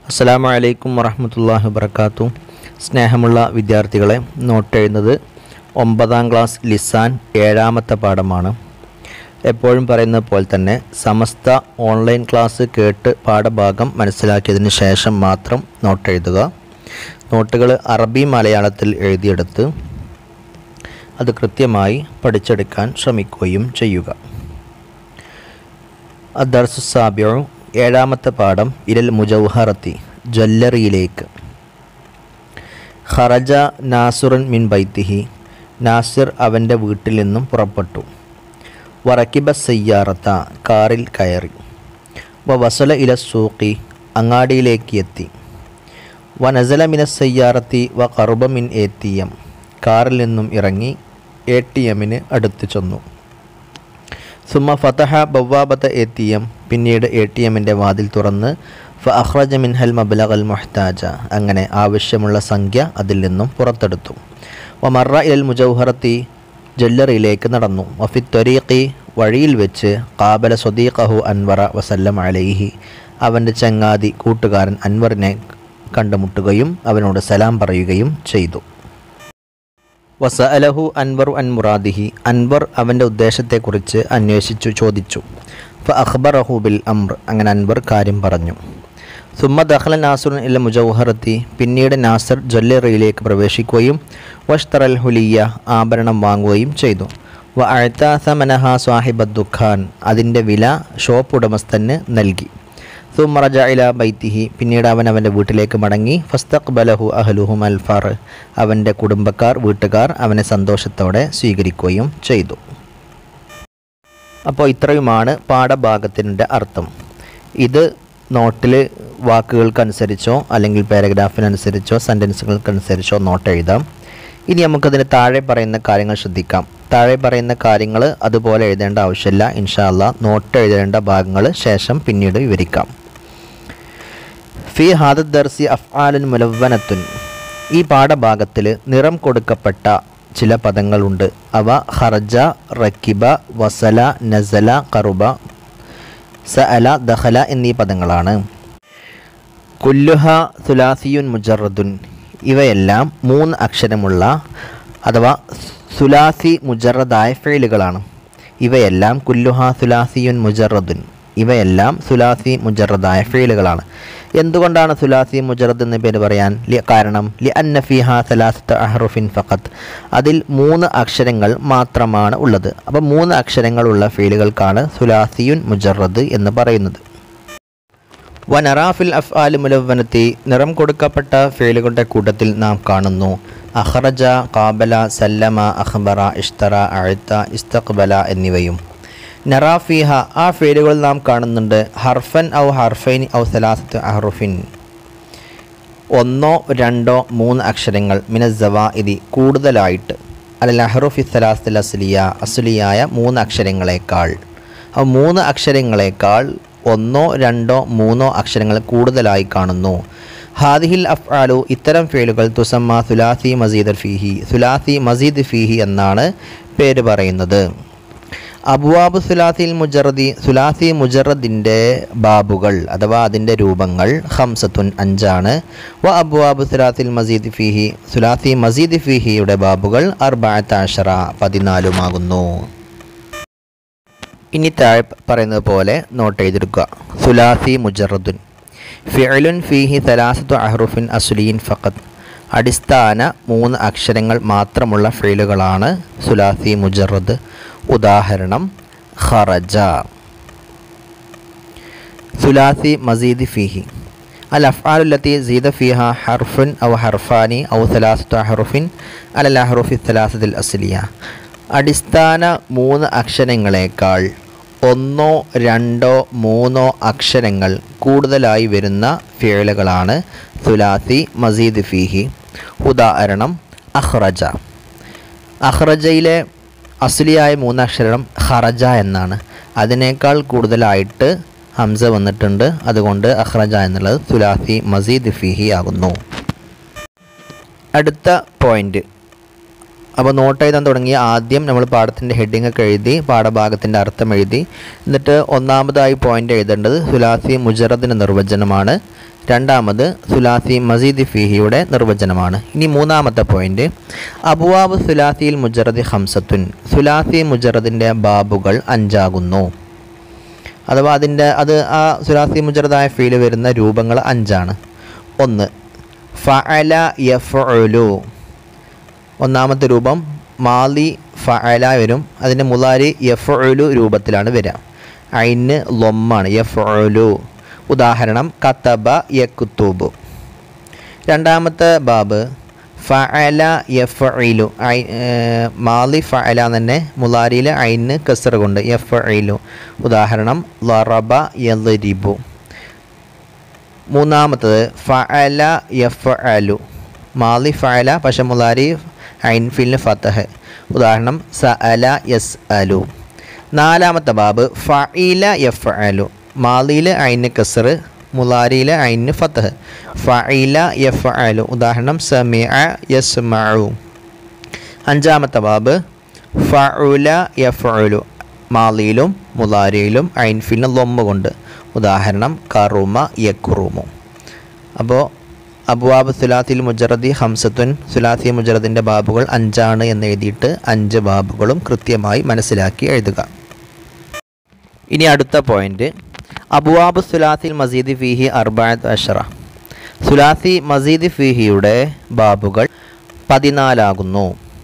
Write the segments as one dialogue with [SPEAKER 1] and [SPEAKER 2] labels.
[SPEAKER 1] അസ്സലാമു അലൈക്കും വറഹ്മത്തുള്ളാഹി വബറകാതുഹു. സ്നേഹമുള്ള വിദ്യാർത്ഥികളെ, നോട്ട് എഴുതുന്നത് 9ാം ക്ലാസ് ലിസാൻ 7ാമത്തെ പാഠമാണ്. എപ്പോഴും പറയുന്നത് പോലെ തന്നെ സമസ്ത ഓൺലൈൻ ക്ലാസ് കേട്ട് പാഠഭാഗം മനസ്സിലാക്കിയതിന് ശേഷം മാത്രം നോട്ട് എഴുതുക. നോട്ടുകൾ അറബി മലയാളത്തിൽ എഴുതിയെടുത്ത് അത് കൃത്യമായി പഠിച്ചെടുക്കാൻ ശ്രമിക്കുകയും ചെയ്യുക. അദ്ദർസു സാബിഉ 7ാമത്തെ പാഠം ഇലൽ മുജൗഹറത്തി, ജ്വല്ലറിയിലേക്ക്. ഖറജ നാസുറൻ മിൻ ബൈത്തിഹി, നാസിർ അവൻ്റെ വീട്ടിൽ നിന്നും പുറപ്പെട്ടു. വറക്കിബ സയ്യാറത്ത, കാറിൽ കയറി. വസല ഇല സൂഖി, അങ്ങാടിയിലേക്ക് എത്തി. വനസല മിന സയ്യാറത്തി ഖറുബ മിൻ ATM, കാറിൽ നിന്നും ഇറങ്ങി ATMന് അടുത്ത് ചെന്നു. സുമ്മ ഫതഹ ബവ്വാബത ATM, പിന്നീട് ATMൻ്റെ വാതിൽ തുറന്ന് ഫഅഖ്റജ മിൻഹൽ മബ്ലഗൽ മുഹ്താജ, അങ്ങനെ ആവശ്യമുള്ള സംഖ്യ അതിൽ നിന്നും പുറത്തെടുത്തു. വമറ ഇലൽ മുജൗഹറത്തി, ജ്വല്ലറിയിലേക്ക് നടന്നു. വഫി ത്വരീഖി, വഴിയിൽ വെച്ച് ഖാബല സ്വദീഖഹു അൻവറ വസല്ലം അലൈഹി, അവൻ്റെ ചങ്ങാതി കൂട്ടുകാരൻ അൻവറിനെ കണ്ടുമുട്ടുകയും അവനോട് സലാം പറയുകയും ചെയ്തു. വസഅലഹു അൻവറു അൻ മുറാദിഹി, അൻവർ അവൻ്റെ ഉദ്ദേശത്തെക്കുറിച്ച് അന്വേഷിച്ചു ചോദിച്ചു. ഫഅഖ്ബറഹു ബിൽ അംർ, അങ്ങനെ അൻവർ കാര്യം പറഞ്ഞു. സുമ്മ ദഖല നാസുറുൻ ഇല മുജൗഹറത്തി, പിന്നീട് നാസർ ജ്വല്ലറിയിലേക്ക് പ്രവേശിക്കുകയും വഷ്തറൽ ഹുലിയ, ആഭരണം വാങ്ങുകയും ചെയ്തു. വഅഅത സമനഹ സാഹിബദ് ദുഖാൻ, അതിൻ്റെ വില ഷോപ്പ് ഉടമസ്ഥന് നൽകി. സുമ്മ റജഅ ഇലാ ബൈത്തിഹി, പിന്നീട് അവൻ്റെ വീട്ടിലേക്ക് മടങ്ങി. ഫസ്തഖ്ബലഹു അഹ്ലുഹും അൽഫർ, അവൻ്റെ കുടുംബക്കാർ, വീട്ടുകാർ അവനെ സന്തോഷത്തോടെ സ്വീകരിക്കുകയും ചെയ്തു. അപ്പോൾ ഇത്രയുമാണ് പാഠഭാഗത്തിൻ്റെ അർത്ഥം. ഇത് നോട്ടിൽ വാക്കുകൾക്കനുസരിച്ചോ അല്ലെങ്കിൽ പാരഗ്രാഫിനനുസരിച്ചോ സെൻറ്റൻസുകൾക്കനുസരിച്ചോ നോട്ട് എഴുതാം. ഇനി നമുക്കതിന് താഴെ പറയുന്ന കാര്യങ്ങൾ ശ്രദ്ധിക്കാം. താഴെ പറയുന്ന കാര്യങ്ങൾ അതുപോലെ എഴുതേണ്ട ആവശ്യമില്ല. ഇൻഷാ അല്ലാഹ് നോട്ട് എഴുതേണ്ട ഭാഗങ്ങൾ ശേഷം പിന്നീട് വിവരിക്കാം. ഫി ഹാദദ് ദർസി അഫ്ആലുൻ മുലവ്വനത്തുൻ, ഈ പാഠഭാഗത്തിൽ നിറം കൊടുക്കപ്പെട്ട ചില പദങ്ങളുണ്ട്. അവ ഖറജ, റക്കിബ, വസല, നസല, ഖറുബ, സഅല, ദഖല എന്നീ പദങ്ങളാണ്. കുല്ലുഹ സുലാസിയുൻ മുജറദുൻ, ഇവയെല്ലാം 3 അക്ഷരമുള്ള അഥവാ സുലാസി മുജറദായ ഫീലുകളാണ്. ഇവയെല്ലാം കുല്ലുഹ സുലാസിയുൻ മുജറദുൻ, ഇവയെല്ലാം സുലാസി മുജറദായ ഫീലുകളാണ്. എന്തുകൊണ്ടാണ് സുലാസി മുജറദ് എന്ന പേര് പറയാൻ കാരണം? ലി അന്ന ഫിഹ സലാസത അഹ്റുഫിൻ ഫഖത്ത്, അതിൽ 3 അക്ഷരങ്ങൾ മാത്രമാണ് ഉള്ളത്. അപ്പോൾ 3 അക്ഷരങ്ങളുള്ള ഫീലുകൾക്കാണ് സുലാസിയുൻ മുജറദ് എന്ന് പറയുന്നത്. വനറാഫിൽ അഫ്ആൽ മുലവ്വനത്തി, നിറം കൊടുക്കപ്പെട്ട ഫീലുകളുടെ കൂട്ടത്തിൽ നാം കാണുന്നു അഖ്റജ, ഖാബല, സല്ലമ, അഖ്ബറ, ഇഷ്തറ, അഅത, ഇസ്തഖ്ബല എന്നിവയും. നറാഫിഹ, ആ ഫീലുകൾ നാം കാണുന്നുണ്ട് ഹർഫൻ ഔ ഹർഫൈൻ ഔ സലാസത്ത് അഹ്റുഫിൻ, 1, 2, 3 അക്ഷരങ്ങൾ, മിനസ്സവാഇദി, കൂടുതലായിട്ട്, അൽ അഹ്റുഫി സലാസത്തുൽ അസ്ലിയ, അസ്ലിയായ 3 അക്ഷരങ്ങളെക്കാൾ. ആ 3 അക്ഷരങ്ങളെക്കാൾ 1, 2, 3 അക്ഷരങ്ങൾ കൂടുതലായി കാണുന്നു. ഹാദിഹിൽ അഫ്ആലു, ഇത്തരം ഫീലുകൾ തുസമ്മ സുലാസി മസീദ് ഫീഹി, സുലാസി മസീദ് ഫീഹി എന്നാണ് പേര് പറയുന്നത്. അബ്വാബ് സുലാസിൽ മുജറദി, സുലാസി മുജറദിൻ്റെ ബാബുകൾ അഥവാ അതിൻ്റെ രൂപങ്ങൾ 5 5. വ അബ്വാബ് സുലാസിൽ മസീദ് ഫീഹി, സുലാസി മസീദ് ഫീഹിയുടെ ബാബുകൾ 14 14 ഇനി താഴെ പറയുന്നത് പോലെ നോട്ട് ചെയ്തെടുക്കുക. സുലാസി മുജറദുൻ ഫിഅലുൻ ഫീഹി സലാസത്തു അഹ്റുഫിൻ അസ്ലിയിൻ ഫഖത്ത്, അടിസ്ഥാന 3 അക്ഷരങ്ങൾ മാത്രമുള്ള ഫീലുകളാണ് സുലാസി മുജറദ്. ഉദാഹരണം ഖറജ. സുലാസി മസീദ് ഫീഹി അൽ അഫ്ആലു ലത്തി സീദ ഫീഹ ഹർഫുൻ ഔ ഹർഫാനി ഔ സലാസത്തു അഹ്റുഫിൻ അൽ അഹ്റുഫി സലാസത്തുൽ അസ്ലിയ, അടിസ്ഥാന 3 അക്ഷരങ്ങളെക്കാൾ 1, 2, 3 അക്ഷരങ്ങൾ കൂടുതലായി വരുന്ന ഫീലുകളാണ് സുലാസി മസീദ് ഫീഹി. ഉദാഹരണം അഖ്റജ. അഖ്റജയിലെ അസ്ലിയായ 3 അക്ഷരം ഖറജ എന്നാണ്. അതിനേക്കാൾ കൂടുതലായിട്ട് ഹംസ വന്നിട്ടുണ്ട്. അതുകൊണ്ട് അഖ്റജ എന്നുള്ളത് സുലാസി മസീദ് ഫീഹി ആകുന്നു. അടുത്ത പോയിന്റ്, അപ്പോൾ നോട്ട് എഴുതാൻ തുടങ്ങി ആദ്യം നമ്മൾ പാഠത്തിൻ്റെ ഹെഡിങ് ഒക്കെ എഴുതി പാഠഭാഗത്തിൻ്റെ അർത്ഥം എഴുതി. എന്നിട്ട് ഒന്നാമതായി പോയിൻ്റ് എഴുതേണ്ടത് സുലാസി മുജറദിൻ്റെ നിർവചനമാണ്. രണ്ടാമത് സുലാസി മസീദ് ഫീഹിയുടെ നിർവചനമാണ്. ഇനി മൂന്നാമത്തെ പോയിന്റ്, അബ്വാബ് സുലാസിയിൽ മുജറദ് ഹംസത്തുൻ, സുലാസി മുജറദിൻ്റെ ബാബുകൾ 5 ആകുന്നു. അഥവാ അത് ആ സുലാസി മുജറദായ ഫീൽ വരുന്ന രൂപങ്ങൾ 5 ആണ്. 1 ഫഅല യഫ്ഉലു, ഒന്നാമത്തെ രൂപം മാലി ഫഅല വരും, അതിൻ്റെ മുലാരി യഫ്ഉലു രൂപത്തിലാണ് വരിക. ഐന് ലൊമ്മാണ്, യഫ്ഉലു. ഉദാഹരണം കതബ യക്തുബു. രണ്ടാമത്തെ ബാബ് ഫഅല യഫ്ഇലു, മാലി ഫഅല തന്നെ മുലാരിയിൽ ഐന് കസ്റ കൊണ്ട് യഫ്ഇലു. ഉദാഹരണം ലറബ യദ്രിബു. മൂന്നാമത്തത് ഫഅല യഫ്അലു, മാലി ഫഅല പക്ഷെ മുലാരി ഐൻ ഫിലിന് ഫതഹ്. ഉദാഹരണം സഅല യസ്അലു. നാലാമത്തെ ബാബ് ഫഇല യഫ്അലു, മാലിയിൽ ഐന് കസ്ർ, മുലാരിയിൽ ഐന് ഫതഹ്. ഫഇല യഫ്അലു. ഉദാഹരണം സമിഅ യസ്മഉ. അഞ്ചാമത്തെ ബാബ് ഫഉല യഫ്ഉലു, മാലിയിലും മുലാരിയിലും ഐൻ ഫിലിന് ലൊമ്മ കൊണ്ട്. ഉദാഹരണം കറുമ യക്റുമു. അപ്പോൾ അബ്വാബ് സുലാസിൽ മുജറദി ഹംസത്തുൻ, സുലാസി മുജറദിൻ്റെ ബാബുകൾ 5 ആണ് എന്ന് എഴുതിയിട്ട് 5 ബാബുകളും കൃത്യമായി മനസ്സിലാക്കി എഴുതുക. ഇനി അടുത്ത പോയിന്റ്, അബ്വാബ് സുലാസിൽ മസീദ് ഫീഹി 14. സുലാസി മസീദ് ഫീഹിയുടെ ബാബുകൾ 14 ആകുന്നു.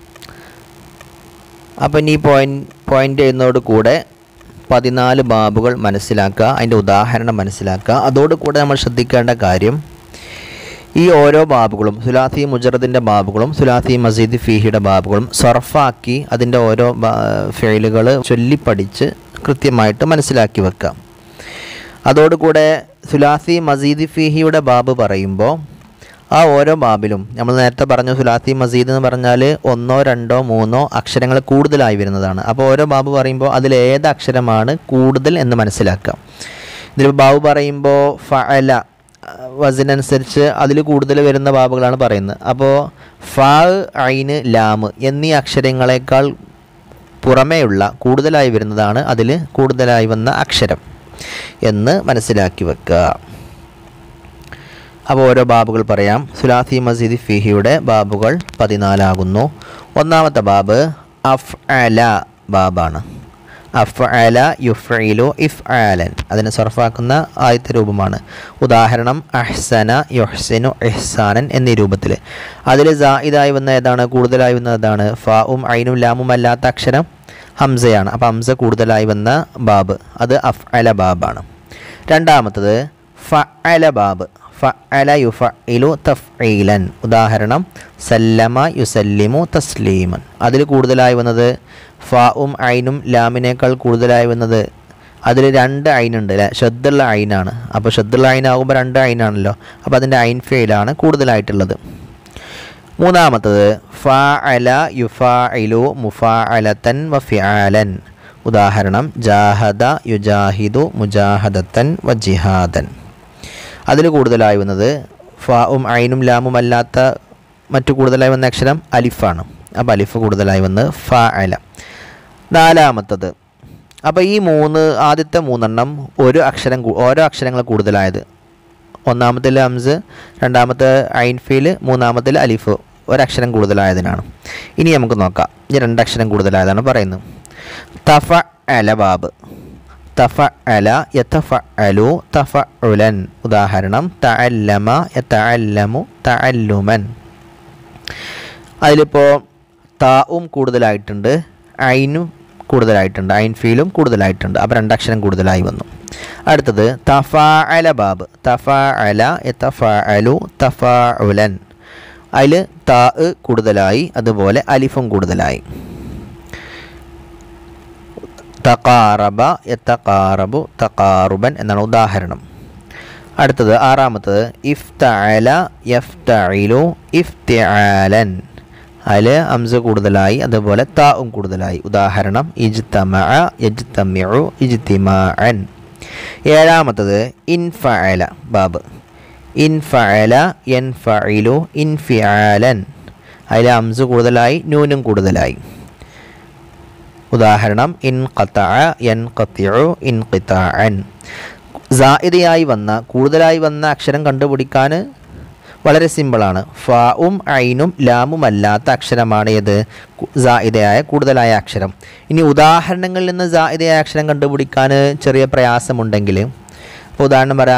[SPEAKER 1] അപ്പം ഈ പോയിന്റ് എഴുതുന്നതോട് കൂടെ 14 ബാബുകൾ മനസ്സിലാക്കുക, അതിൻ്റെ ഉദാഹരണം മനസ്സിലാക്കുക. അതോടുകൂടെ നമ്മൾ ശ്രദ്ധിക്കേണ്ട കാര്യം, ഈ ഓരോ ബാബുകളും സുലാസി മുജറദിൻ്റെ ബാബുകളും സുലാസി മസീദ് ഫീഹിയുടെ ബാബുകളും സർഫാക്കി അതിൻ്റെ ഓരോ ഫെയിലുകൾ ചൊല്ലിപ്പടിച്ച് കൃത്യമായിട്ട് മനസ്സിലാക്കി വെക്കാം. അതോടുകൂടെ സുലാസി മസീദ് ഫീഹിയുടെ ബാബ് പറയുമ്പോൾ ആ ഓരോ ബാബിലും നമ്മൾ നേരത്തെ പറഞ്ഞു സുലാസി മസീദ് എന്ന് പറഞ്ഞാൽ 1, 2, 3 അക്ഷരങ്ങൾ കൂടുതലായി വരുന്നതാണ്. അപ്പോൾ ഓരോ ബാബ് പറയുമ്പോൾ അതിലേത് അക്ഷരമാണ് കൂടുതൽ എന്ന് മനസ്സിലാക്കാം. ഇതിൽ ബാബ് പറയുമ്പോൾ ഫഅല വസിനനുസരിച്ച് അതിൽ കൂടുതൽ വരുന്ന ബാബുകളാണ് പറയുന്നത്. അപ്പോൾ ഫ, ഐന്, ലാമ് എന്നീ അക്ഷരങ്ങളെക്കാൾ പുറമേയുള്ള കൂടുതലായി വരുന്നതാണ് അതിൽ കൂടുതലായി വന്ന അക്ഷരം എന്ന് മനസ്സിലാക്കി വെക്കുക. അപ്പോൾ ഓരോ ബാബുകൾ പറയാം. സുലാസി മസീദ് ഫീഹിയുടെ ബാബുകൾ 14 ആകുന്നു. ഒന്നാമത്തെ ബാബ് അഫ്അല ബാബാണ്. അഫ്അല യുഫ്ഇലു ഇഫ്ആലൻ, അതിനെ സർഫാക്കുന്ന ആദ്യത്തെ രൂപമാണ്. ഉദാഹരണം അഹ്സന യുഹ്സിനു ഇഹ്സാനൻ എന്നീ രൂപത്തിൽ. അതിൽ സായിദായി വന്ന ഏതാണ്, കൂടുതലായി വന്ന ഏതാണ്? ഫാഉം ഐനും ലാമും അല്ലാത്ത അക്ഷരം ഹംസയാണ്. അപ്പോൾ ഹംസ കൂടുതലായി വന്ന ബാബ് അത് അഫ്അല ബാബാണ്. രണ്ടാമത്തത് ഫഅല ബാബ്. ഫഅല യുഫഇലു തഫ്ഈലൻ. ഉദാഹരണം സല്ലമ യുസല്ലിമു തസ്ലീമൻ. അതിൽ കൂടുതലായി വന്നത് ഫാഉം ഐനും ലാമിനേക്കാൾ കൂടുതലായി വന്നത് അതിൽ 2 ഐനുണ്ട് അല്ലേ, ഷദ്ദുള്ള ഐനാണ്. അപ്പോൾ ഷദ്ദുള്ള ഐനാകുമ്പോൾ 2 ഐനാണല്ലോ, അപ്പോൾ അതിൻ്റെ ഐൻ ഫെയിലാണ് കൂടുതലായിട്ടുള്ളത്. മൂന്നാമത്തത് ഫഅല യുഫഇലു മുഫഅലതൻ വഫിആലൻ. ഉദാഹരണം ജാഹദ യുജാഹിദു മുജാഹദത്തൻ വജിഹാദൻ. അതിൽ കൂടുതലായി വന്നത് ഫാഉം ഐനും ലാമും അല്ലാത്ത മറ്റു കൂടുതലായി വന്ന അക്ഷരം അലിഫാണ്. അപ്പോൾ അലിഫ് കൂടുതലായി വന്ന് ഫഅല. നാലാമത്തത്, അപ്പോൾ ഈ ആദ്യത്തെ 3 ഓരോ അക്ഷരങ്ങൾ കൂടുതലായത്. ഒന്നാമത്തിൽ ഹംസ്, രണ്ടാമത്തെ ഐൻ ഫീൽ, മൂന്നാമത്തിൽ അലിഫ് ഒരക്ഷരം കൂടുതലായതിനാണ്. ഇനി നമുക്ക് നോക്കാം, ഈ 2 അക്ഷരം കൂടുതലായതാണ് പറയുന്നത്. തഫഅല ബാബ്. തഫഅല യതഫഅലു തഫഉലൻ. ഉദാഹരണം തഅല്ലമ യതഅല്ലമു തഅല്ലുമൻ. അതിലിപ്പോൾ താഉം കൂടുതലായിട്ടുണ്ട്, ഐനും കൂടുതലായിട്ടുണ്ട്, ഐൻ ഫീലും കൂടുതലായിട്ടുണ്ട്. അപ്പോൾ 2 അക്ഷരം കൂടുതലായി വന്നു. അടുത്തത് തഫഅല ബാബ്. തഫഅല യതഫഅലു തഫഉലൻ. അതിൽ താ കൂടുതലായി, അതുപോലെ അലിഫും കൂടുതലായി. തഖാറബ യതഖാറബു തഖാറുബൻ എന്നാണ് ഉദാഹരണം. അടുത്തത് 6ാമത്തത് ഇഫ്തഅല യഫ്തഇലു ഇഫ്തിആലൻ. അതിൽ ഹംസ കൂടുതലായി, അതുപോലെ താഉം കൂടുതലായി. ഉദാഹരണം ഇജ്തമഅ യജ്തമിഉ ഇജ്തിമാഅൻ. 7ാമത്തത് ഇൻഫഅല ബാബ്. ഇൻഫഅല യൻഫഇലു ഇൻഫിആലൻ. അതിൽ ഹംസ കൂടുതലായി, നൂനും കൂടുതലായി. ഉദാഹരണം ഇൻഖതഅ യൻഖതിഉ ഇൻഖിതാഅൻ. സായിദയായി വന്ന കൂടുതലായി വന്ന അക്ഷരം കണ്ടുപിടിക്കാൻ വളരെ സിമ്പിളാണ്. ഫാവും ഐനും ലാമും അല്ലാത്ത അക്ഷരമാണ് ഏത്? സായിദയായ കൂടുതലായ അക്ഷരം. ഇനി ഉദാഹരണങ്ങളിൽ നിന്ന് സായിദയായ അക്ഷരം കണ്ടുപിടിക്കാൻ ചെറിയ പ്രയാസമുണ്ടെങ്കിൽ, ഇപ്പോൾ ഉദാഹരണം പറയാം,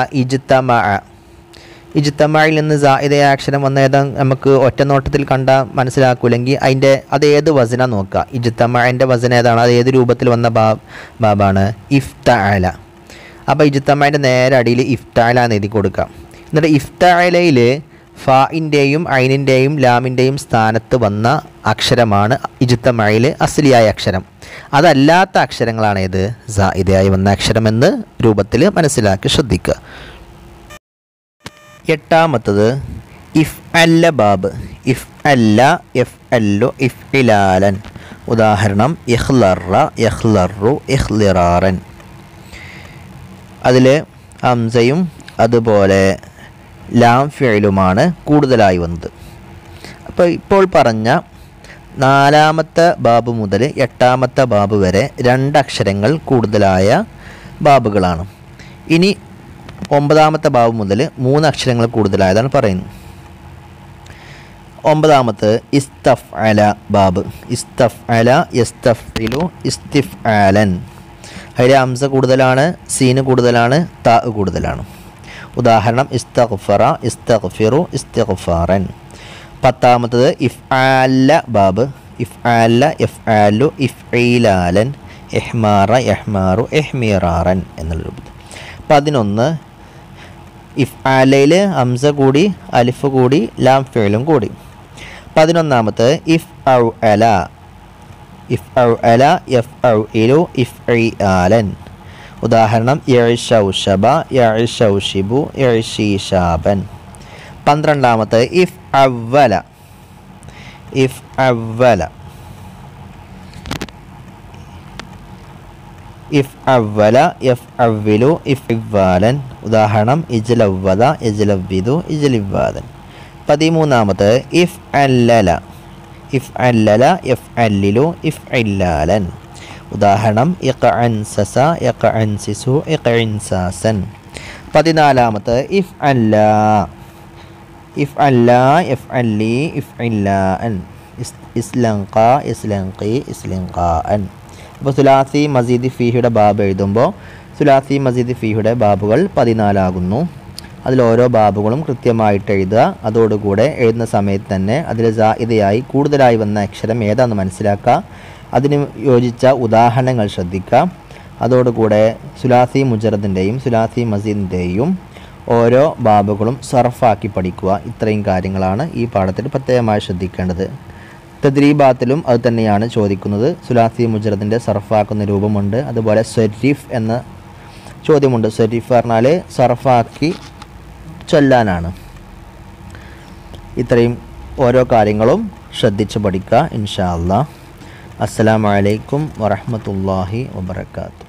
[SPEAKER 1] ഇജ്തമയിൽ നിന്ന് സായിദയായ അക്ഷരം വന്ന ഏതാ നമുക്ക് ഒറ്റ നോട്ടത്തിൽ കണ്ടാൽ മനസ്സിലാക്കൂലെങ്കിൽ അത് ഏത് വസന നോക്കുക. ഇജ്തമഇൻ്റെ വസന ഏതാണ്? അത് ഏത് രൂപത്തിൽ വന്ന ബാബാണ്? ഇഫ്തഅല. അപ്പോൾ ഇജ്തമഇൻ്റെ നേരെ അടിയിൽ ഇഫ്തഅല എന്ന് എഴുതി കൊടുക്കുക. എന്നിട്ട് ഇഫ്തഅലയിൽ ഫാഇൻ്റെയും ഐനിൻ്റെയും ലാമിൻ്റെയും സ്ഥാനത്ത് വന്ന അക്ഷരമാണ് ഇജ്തമഇൽ അസ്ലിയായ അക്ഷരം. അതല്ലാത്ത അക്ഷരങ്ങളാണ് ഏത്? സായിദയായി വന്ന അക്ഷരമെന്ന് രൂപത്തിൽ മനസ്സിലാക്കി ശ്രദ്ധിക്കുക. എട്ടാമത്തത് ഇഫ്അല്ല ബാബ്. ഇഫ്അല്ല, ഇഫ്അല്ലു, ഇഫ്ഇലാലൻ. ഉദാഹരണം ഇഖ്ലറ, ഇഖ്ലറു, ഇഖ്ലിറാറൻ. അതിൽ ഹംസയും അതുപോലെ ലാം ഫിഅലുമാണ് കൂടുതലായി വന്നത്. അപ്പോൾ ഇപ്പോൾ പറഞ്ഞ 4ാമത്തെ ബാബ് മുതൽ 8ാമത്തെ ബാബ് വരെ 2 അക്ഷരങ്ങൾ കൂടുതലായ ബാബുകളാണ്. ഇനി 9ാമത്തെ ബാബ് മുതൽ 3 അക്ഷരങ്ങൾ കൂടുതലായതാണ് പറയുന്നത്. 9ാമത്തെ ഇസ്തഫ്അല ബാബ്. ഇസ്തഫ്അല, യസ്തഫ്ഇലു, ഇസ്തിഫ്ആലൻ. അതിൽ ഹംസ കൂടുതലാണ്, സീന് കൂടുതലാണ്, താ കൂടുതലാണ്. ഉദാഹരണം ഇസ്തഗ്ഫറ, ഇസ്തഗ്ഫിറു, ഇസ്തിഗ്ഫാറൻ. 10ാമത്തത് ഇഫ്ആല ബാബ്. ഇഫ്ആല, ഇഫ്ആലു, ഇഫ്ഇലാലൻ, ഇഹ്മാറ, ഇഹ്മാറു, ഇഹ്മിറാറൻ എന്നുള്ള രൂപത്തിൽ. 11 ഇഫ്ആലയിൽ ഹംസ കൂടി, അലിഫ് കൂടി, ലാം ഫിഅലും കൂടി. 11ാമത്തെ ഇഫ്അല. ഇഫ്അല, യഫ്അഇലു, ഇഫ്ഇആലൻ. ഉദാഹരണം യഅ്ശൗശബ, യഅ്ശൗശിബു, യഅ്ശീശാബൻ. 12ാമത്തെ ഇഫ്അവ്വല. ഇഫ്അവ്വല, ഇഫ്അവ്വല, യഫ്അവ്വിലു, ഇഫ്ഇവ്വാലൻ. ഉദാഹരണം ഇജ്ലവ്വദ, ഇജ്ലവ്വിദു, ഇജ്ലിവ്വാദൻ. 13ാമത്തെ ഇഫ്അല്ലല. ഇഫ്അല്ലല, യഫ്അല്ലിലു, ഇഫ്ഇല്ലാലൻ. ഉദാഹരണം ഇഖഅൻസസ, ഇഖഅൻസിസു, ഇഖഇൻസാസൻ. 14ാമത്തെ ഇഫ്അല്ല. ഇഫ്അല്ല, ഇഫ്അല്ലി, ഇഫ്ഇല്ലാൻ. ഇസ്ലൻഖ, ഇസ്ലൻഖി, ഇസ്ലിൻഖാൻ. അപ്പോൾ സുലാസി മസീദ് ഫീഹിയുടെ ബാബ് എഴുതുമ്പോൾ സുലാസി മസീദ് ഫീഹിയുടെ ബാബുകൾ 14 ആകുന്നു. അതിൽ ഓരോ ബാബുകളും കൃത്യമായിട്ട് എഴുതുക. അതോടുകൂടെ എഴുതുന്ന സമയത്ത് തന്നെ അതിൽ സായിദയായി കൂടുതലായി വന്ന അക്ഷരം ഏതാണെന്ന് മനസ്സിലാക്കുക. അതിന് യോജിച്ച ഉദാഹരണങ്ങൾ ശ്രദ്ധിക്കുക. അതോടുകൂടെ സുലാസി മുജറദിൻ്റെയും സുലാസി മസീദിൻ്റെയും ഓരോ ബാബുകളും സർഫാക്കി പഠിക്കുക. ഇത്രയും കാര്യങ്ങളാണ് ഈ പാഠത്തിൽ പ്രത്യേകമായി ശ്രദ്ധിക്കേണ്ടത്. തദ്രീബാത്തിലും അത് തന്നെയാണ് ചോദിക്കുന്നത്. സുലാസി മുജറദിൻ്റെ സർഫാക്കുന്ന രൂപമുണ്ട്. അതുപോലെ സ്വരീഫ് എന്ന ചോദ്യമുണ്ട്. സ്വരീഫ് പറഞ്ഞാൽ സർഫാക്കി ചൊല്ലാനാണ്. ഇത്രയും ഓരോ കാര്യങ്ങളും ശ്രദ്ധിച്ച് പഠിക്കുക ഇൻഷാ അല്ലാഹ്. അസ്സലാമു അലൈക്കും വറഹ്മത്തുള്ളാഹി വബറകാതുഹു.